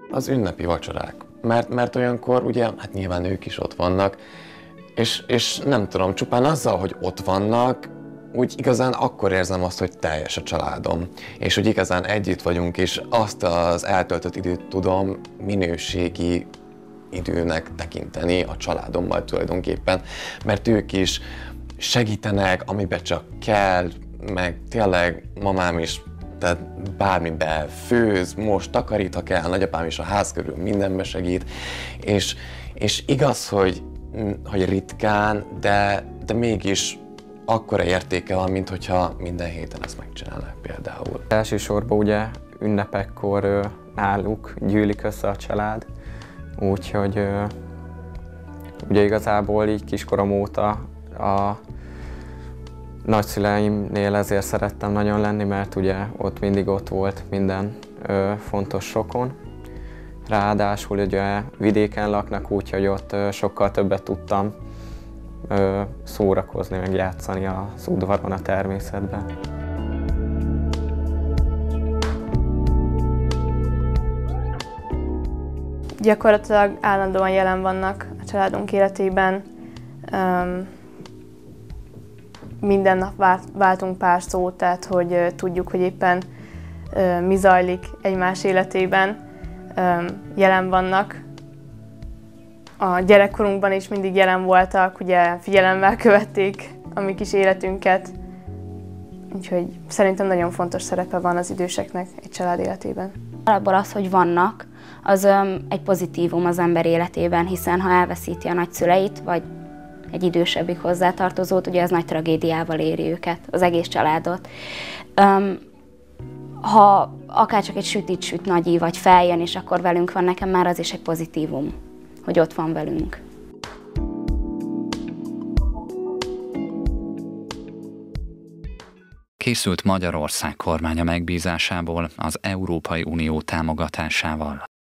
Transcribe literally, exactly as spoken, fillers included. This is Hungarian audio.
Az ünnepi vacsorák. Mert, mert olyankor ugye, hát nyilván ők is ott vannak, és, és nem tudom, csupán azzal, hogy ott vannak, úgy igazán akkor érzem azt, hogy teljes a családom. És hogy igazán együtt vagyunk, és azt az eltöltött időt tudom minőségi időnek tekinteni a családommal tulajdonképpen, mert ők is segítenek, amiben csak kell, meg tényleg mamám is, tehát bármiben főz, most takarít, ha kell, nagyapám is a ház körül mindenbe segít, és, és igaz, hogy, hogy ritkán, de, de mégis akkora értéke van, mint hogyha minden héten ezt megcsinálnák például. Elsősorban ugye ünnepekkor náluk gyűlik össze a család, úgyhogy ugye igazából így kiskorom óta a nagyszüleimnél ezért szerettem nagyon lenni, mert ugye ott mindig ott volt minden ö, fontos sokon. Ráadásul ugye vidéken laknak, úgyhogy ott ö, sokkal többet tudtam ö, szórakozni, meg játszani az udvaron, a természetben. Gyakorlatilag állandóan jelen vannak a családunk életében. Um, Minden nap váltunk pár szót, tehát hogy uh, tudjuk, hogy éppen uh, mi zajlik egymás életében, um, jelen vannak. A gyerekkorunkban is mindig jelen voltak, ugye figyelemmel követték a mi kis életünket, úgyhogy szerintem nagyon fontos szerepe van az időseknek egy család életében. Alapból az, hogy vannak, az um, egy pozitívum az ember életében, hiszen ha elveszíti a nagyszüleit, vagy egy idősebbik hozzátartozót, ugye ez nagy tragédiával éri őket, az egész családot. Um, ha akárcsak egy sütit süt nagyi, vagy feljön, és akkor velünk van, nekem már az is egy pozitívum, hogy ott van velünk. Készült Magyarország kormánya megbízásából az Európai Unió támogatásával.